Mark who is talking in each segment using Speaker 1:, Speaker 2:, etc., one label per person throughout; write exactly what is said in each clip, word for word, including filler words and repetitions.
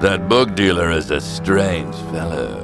Speaker 1: That book dealer is a strange fellow.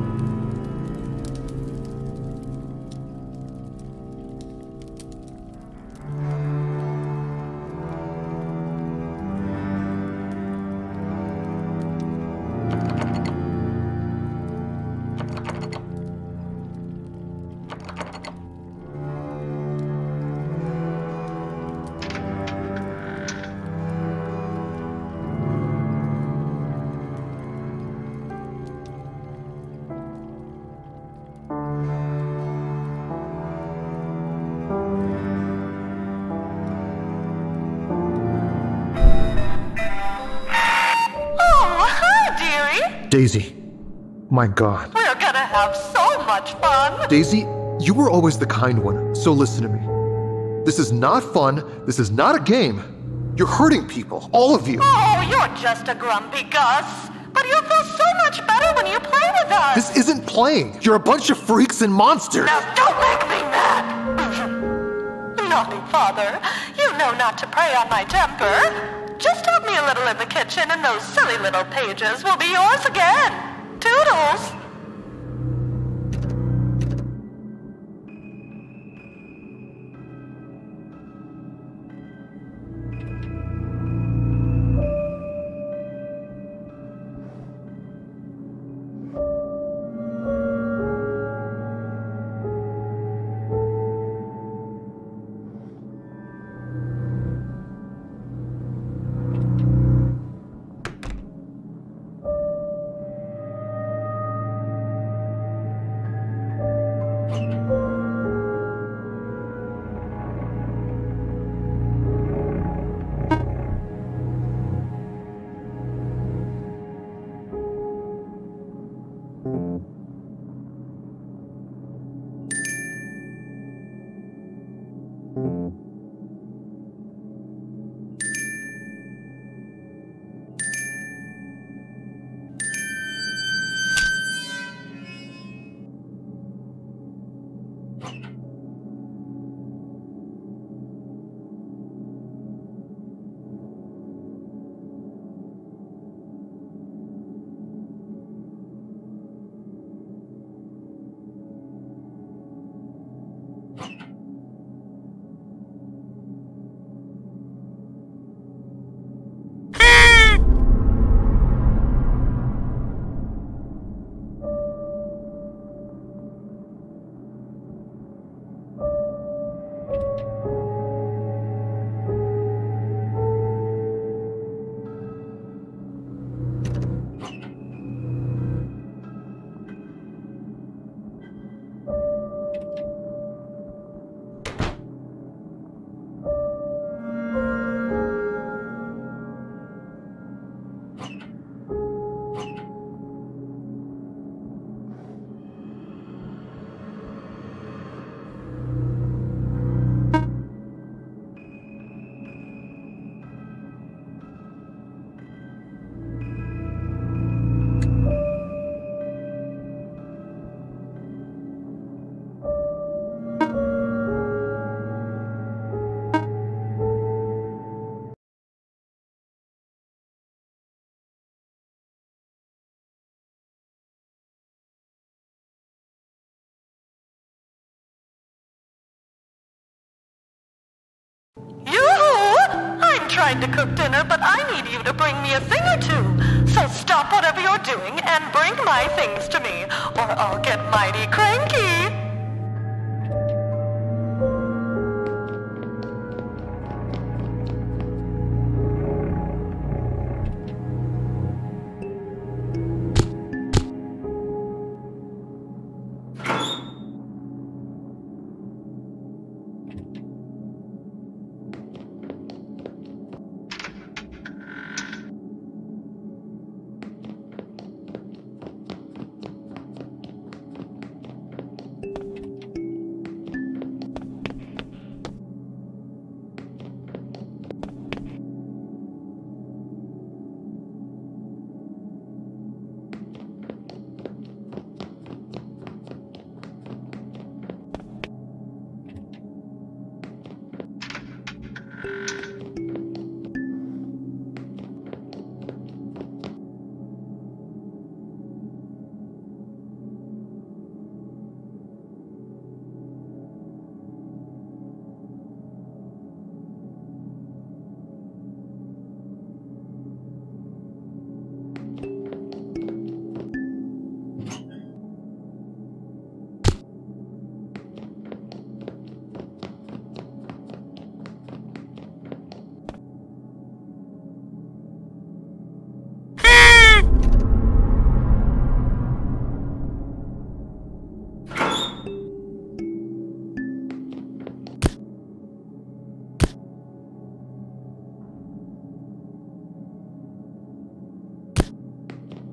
Speaker 2: Daisy. My God.
Speaker 3: We're gonna have so much fun!
Speaker 2: Daisy, you were always the kind one, so listen to me. This is not fun, this is not a game. You're hurting people, all of you.
Speaker 3: Oh, you're just a grumpy Gus. But you'll feel so much better when you play with us!
Speaker 2: This isn't playing. You're a bunch of freaks and monsters.
Speaker 3: Now don't make me mad! Naughty father, you know not to prey on my temper. Just help me a little in the kitchen and those silly little pages will be yours again. Toodles! Trying to cook dinner, but I need you to bring me a thing or two. So stop whatever you're doing and bring my things to me, or I'll get mighty cranky.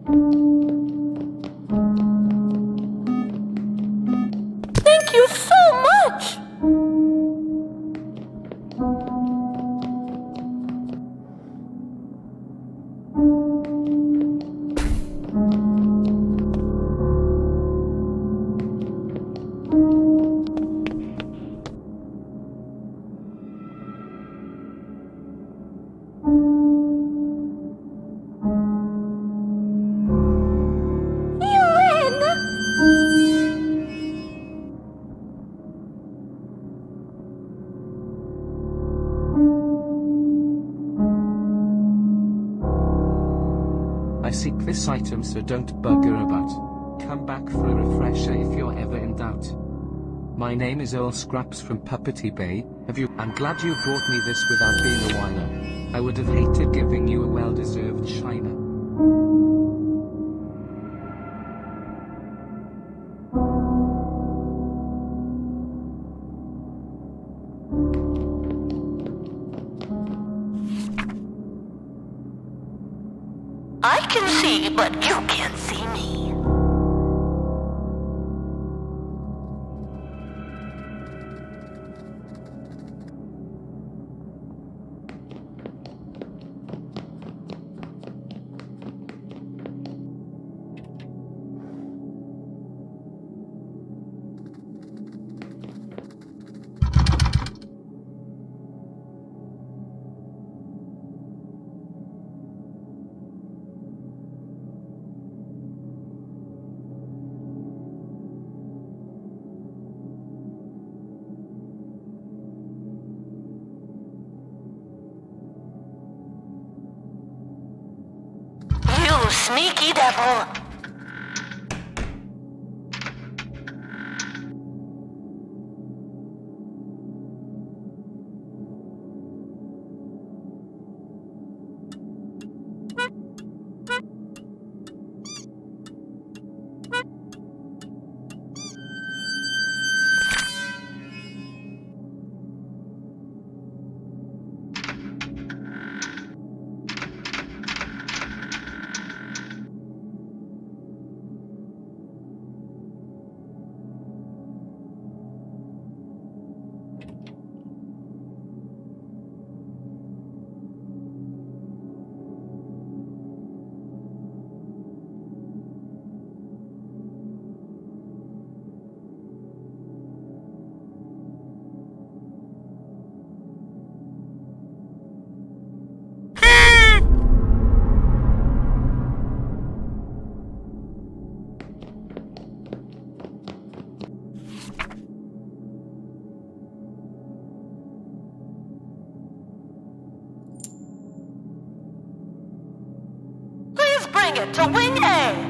Speaker 3: Thank you so much!
Speaker 4: I seek this item, so don't bugger about. Come back for a refresher if you're ever in doubt. My name is Earl Scraps from Puppety Bay. Have you? I'm glad you brought me this without being a whiner. I would have hated giving you a well-deserved shiner.
Speaker 3: I can see, but you can't see me. You sneaky devil! Bring it to wing A!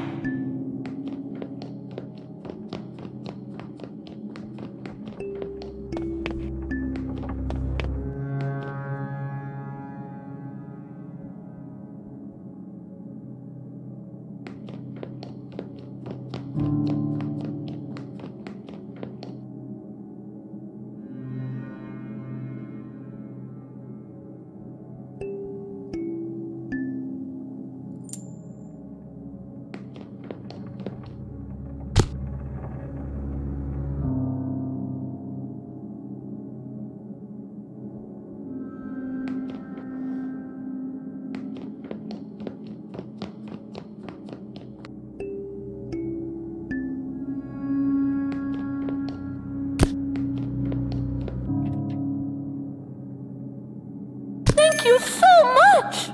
Speaker 3: Thank you so much!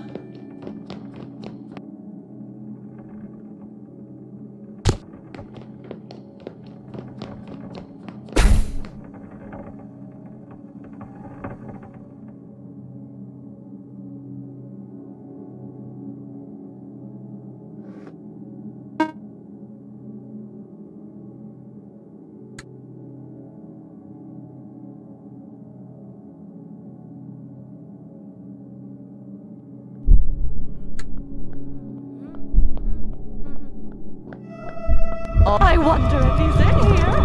Speaker 3: I wonder if he's in here.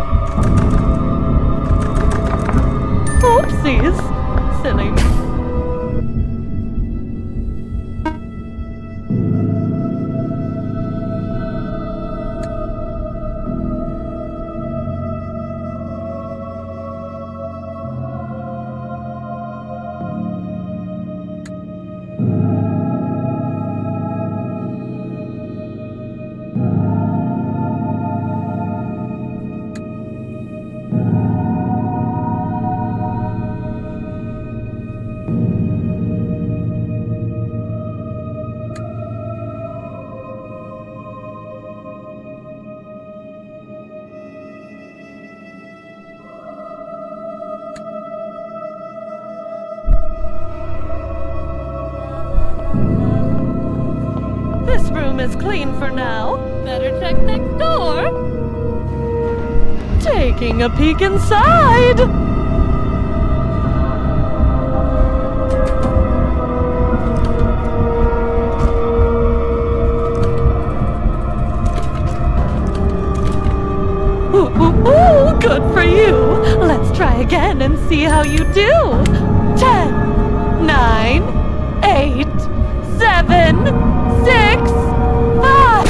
Speaker 3: Oopsies. Silly.
Speaker 5: is clean for now. Better check next door. Taking a peek inside. Ooh, ooh, ooh, good for you. Let's try again and see how you do. Ten, nine, eight, seven, six, five.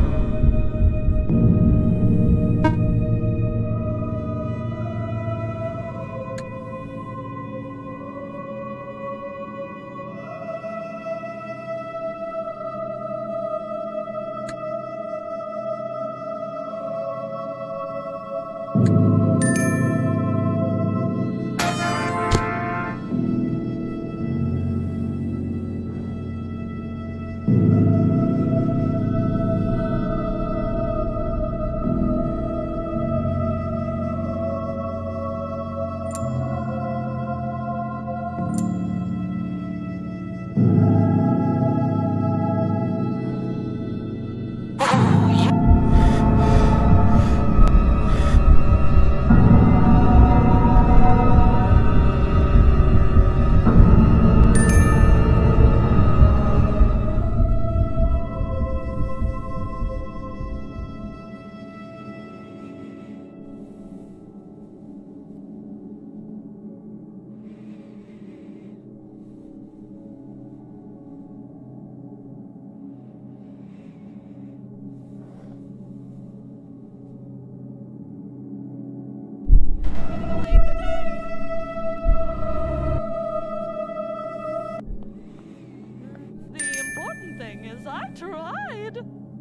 Speaker 5: I tried.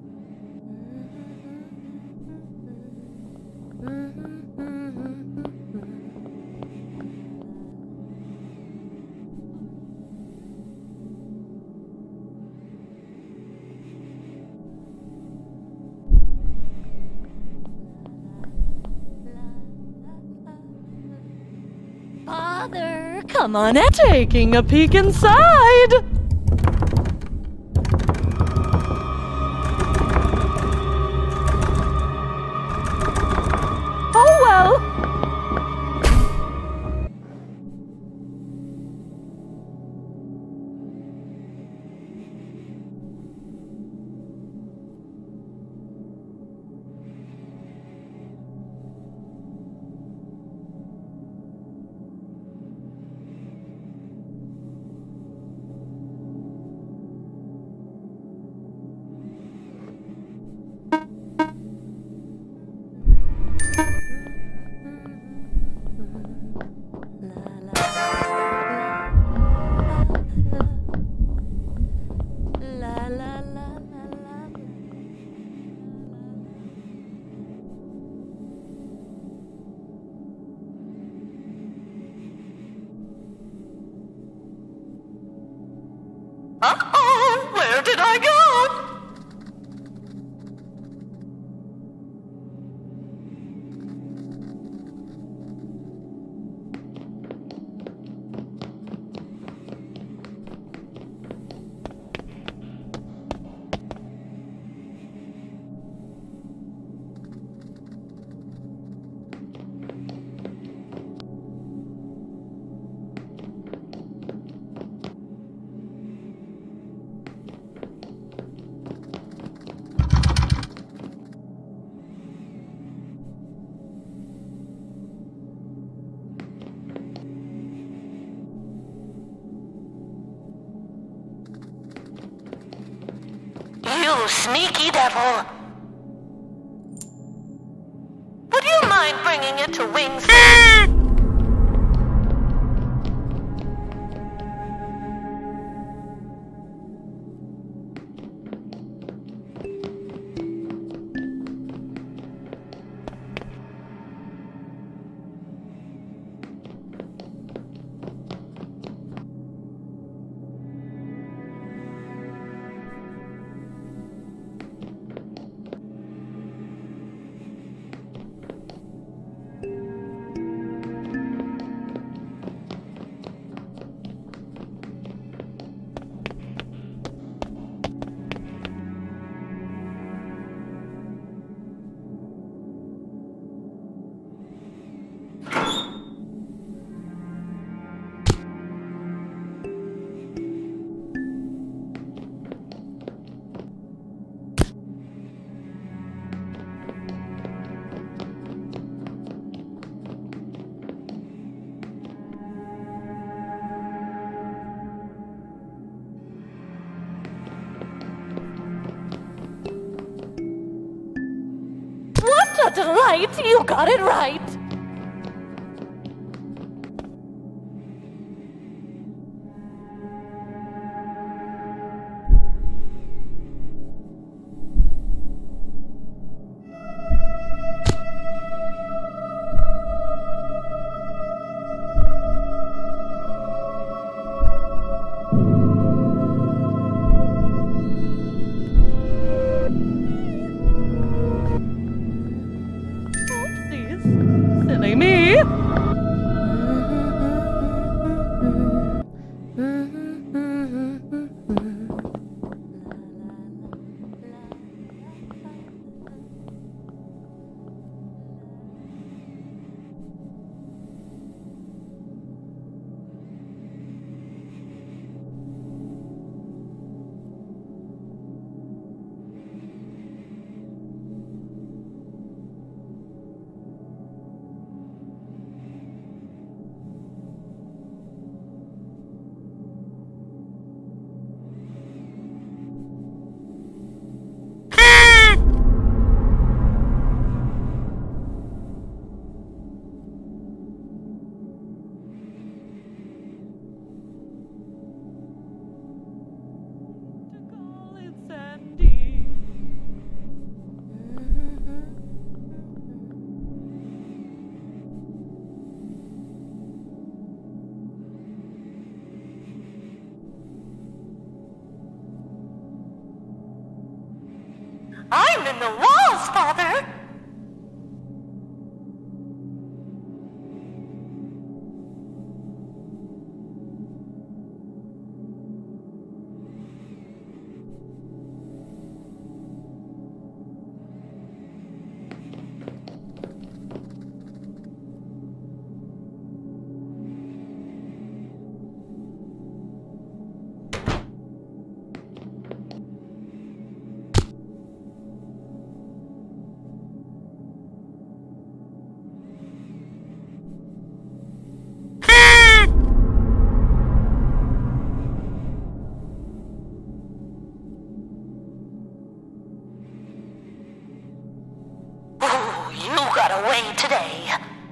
Speaker 5: Father, come on in. Taking a peek inside. Oh well. Uh-oh, where did I go? You sneaky devil! Would you mind bringing it to Wings? delight! You got it right!
Speaker 3: I'm in the walls, Father! Today.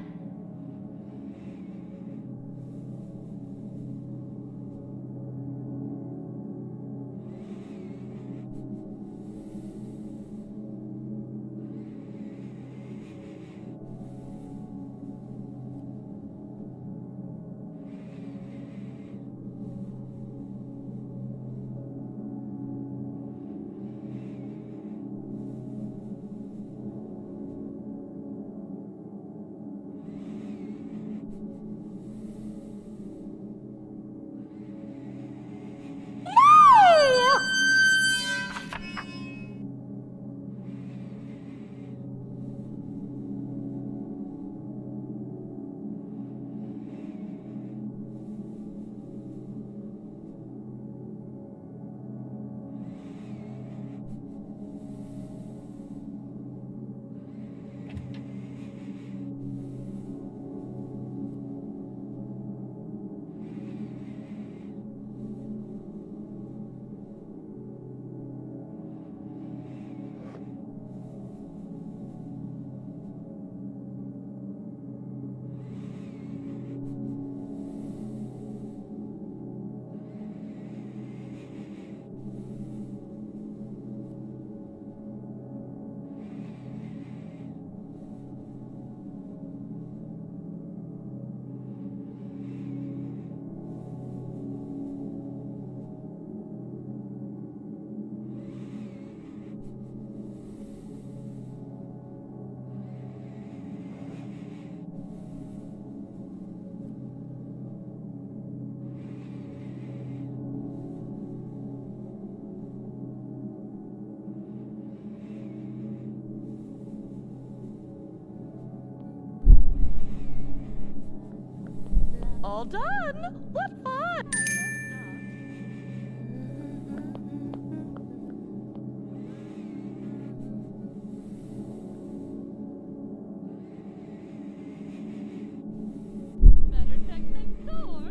Speaker 5: All done! What fun! Better check next door.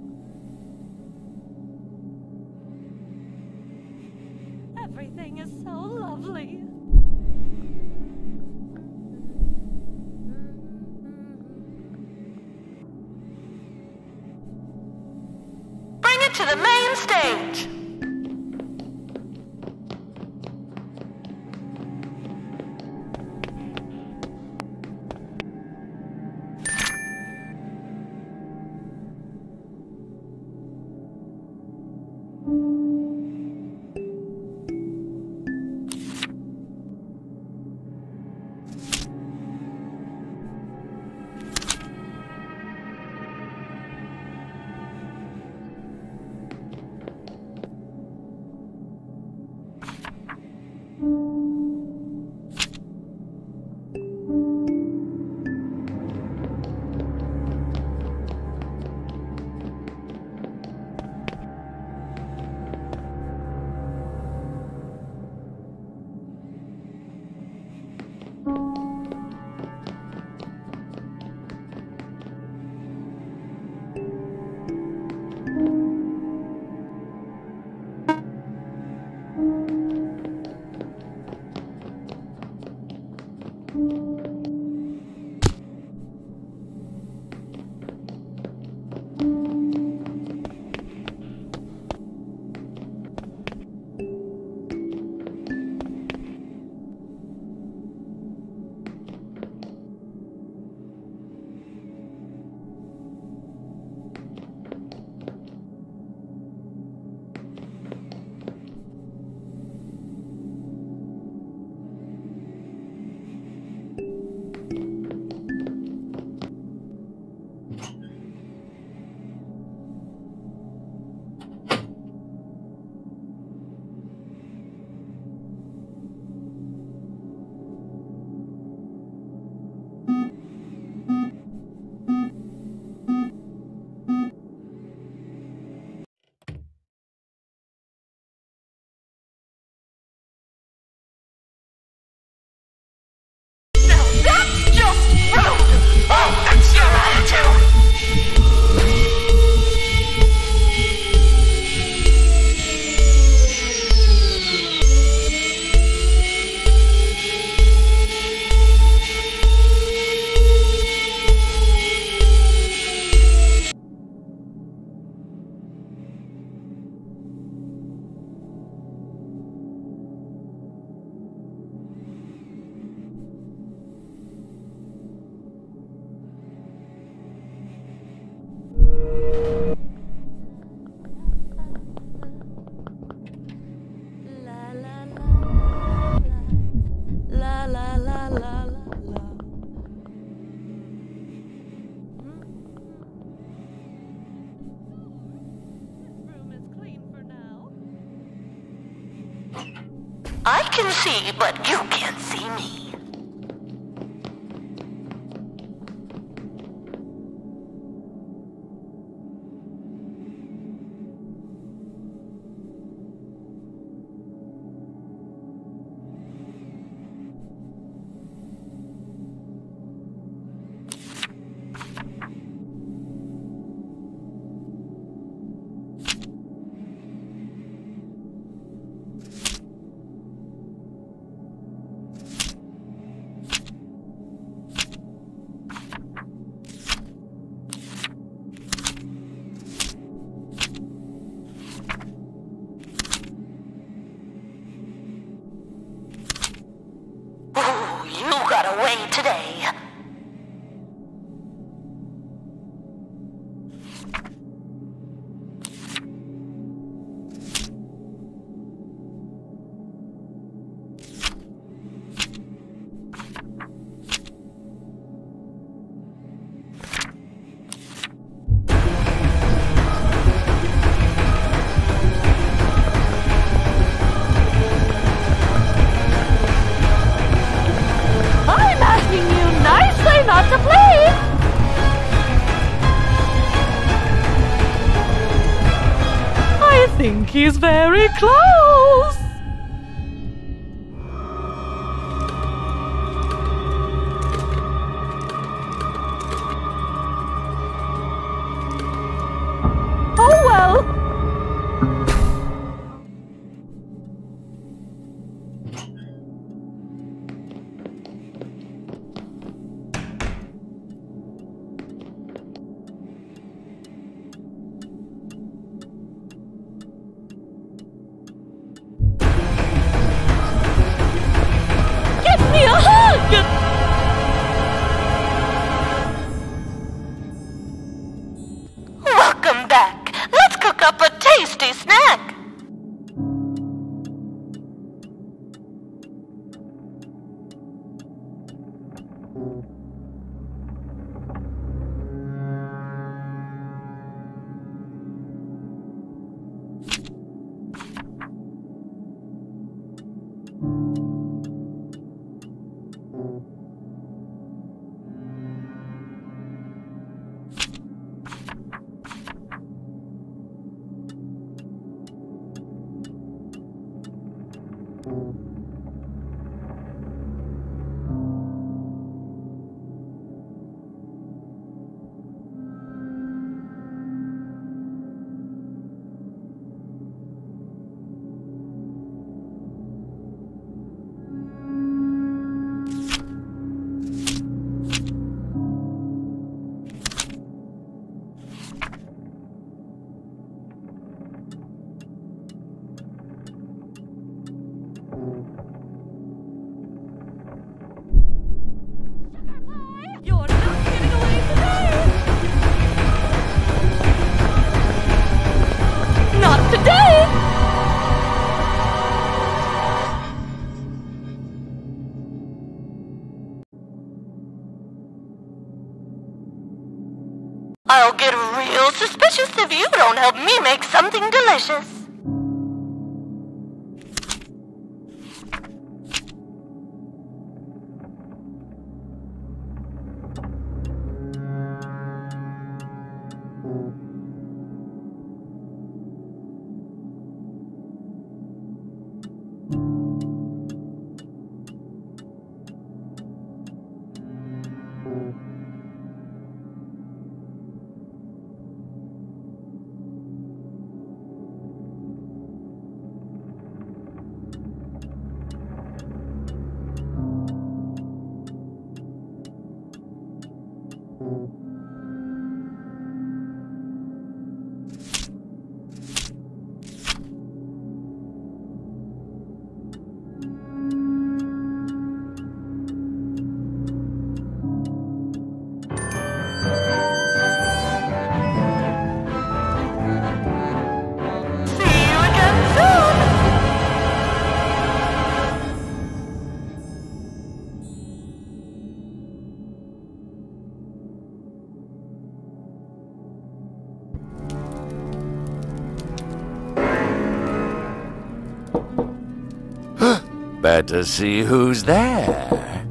Speaker 5: Everything is so
Speaker 3: stage! I can see, but you can't see me. Today.
Speaker 5: Not to play! I think he's very close! Oh well!
Speaker 3: I'll get real suspicious if you don't help me make something delicious.
Speaker 1: Better see who's there.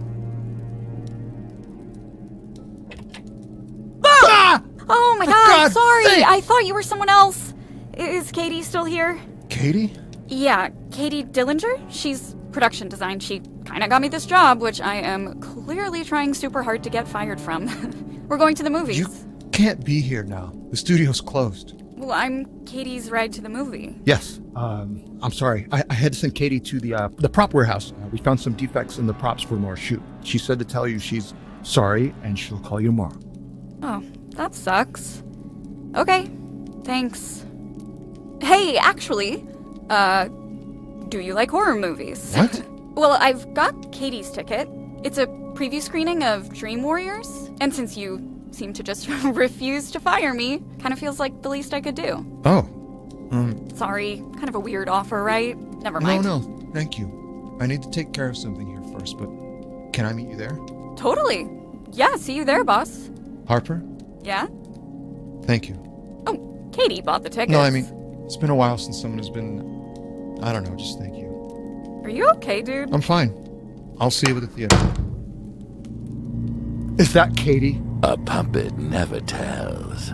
Speaker 6: Ah!
Speaker 7: Oh my
Speaker 6: For
Speaker 7: god,
Speaker 6: God's
Speaker 7: sorry!
Speaker 6: sake!
Speaker 7: I thought you were someone else. Is Katie still here?
Speaker 6: Katie?
Speaker 7: Yeah, Katie Dillinger. She's production design. She kinda got me this job, which I am clearly trying super hard to get fired from. We're going to the movies.
Speaker 6: You can't be here now. The studio's closed.
Speaker 7: Well, I'm Katie's ride to the movie.
Speaker 6: Yes. Um, I'm sorry. I, I had to send Katie to the uh, the prop warehouse. Uh, we found some defects in the props for more shoot. She said to tell you she's sorry and she'll call you tomorrow.
Speaker 7: Oh, that sucks. Okay, thanks. Hey, actually, uh, do you like horror movies?
Speaker 6: What?
Speaker 7: Well, I've got Katie's ticket. It's a preview screening of Dream Warriors, and since you seem to just refuse to fire me, kind of feels like the least I could do.
Speaker 6: Oh. Um,
Speaker 7: Sorry, kind of a weird offer, right? Never mind.
Speaker 6: No, no, thank you. I need to take care of something here first, but can I meet you there?
Speaker 7: Totally. Yeah, see you there, boss.
Speaker 6: Harper?
Speaker 7: Yeah?
Speaker 6: Thank you.
Speaker 7: Oh, Katie bought the tickets.
Speaker 6: No, I mean, it's been a while since someone has been, I don't know, just thank you.
Speaker 7: Are you okay, dude?
Speaker 6: I'm fine. I'll see you at the theater. Is that Katie?
Speaker 1: A puppet never tells.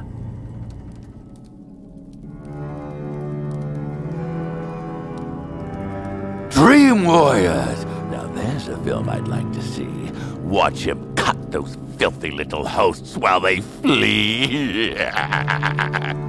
Speaker 1: Dream Warriors! Now there's a film I'd like to see. Watch him cut those filthy little hosts while they flee.